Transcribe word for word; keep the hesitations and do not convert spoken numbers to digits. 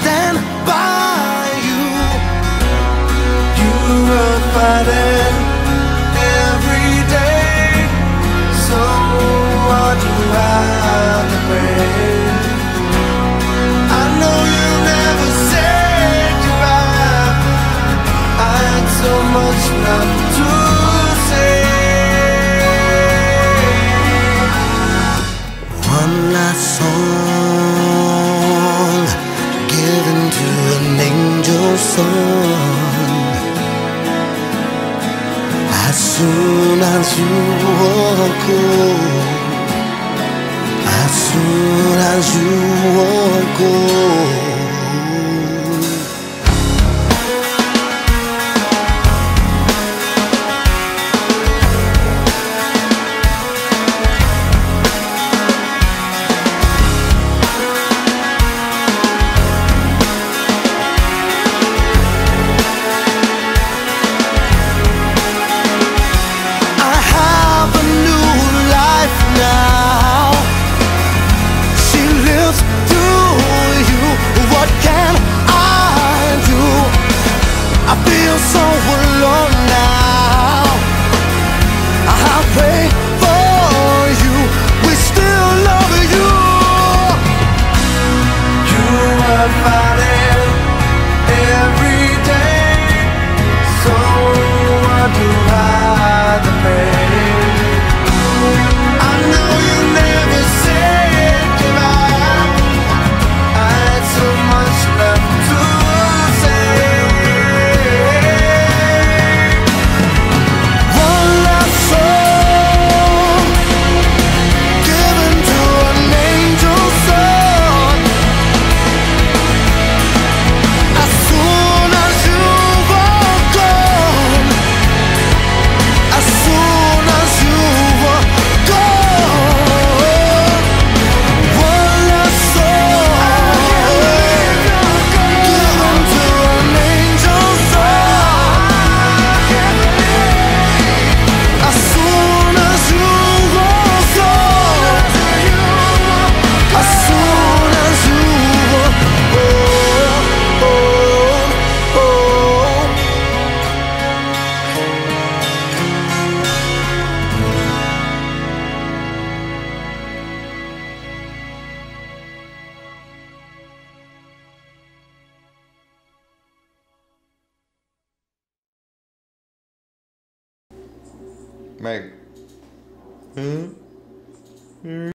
stand by you. You are fighting every day, so what do I pray? I know you never said goodbye. I had so much not to say. One last song given to an angel's son. As soon as you walk away, as soon as you walk away. So alone now, I pray for you. We still love you. You are fighting every day, so what do I pray? I know you never said goodbye. I had so much left to say. Maggot. Hmm? Hmm?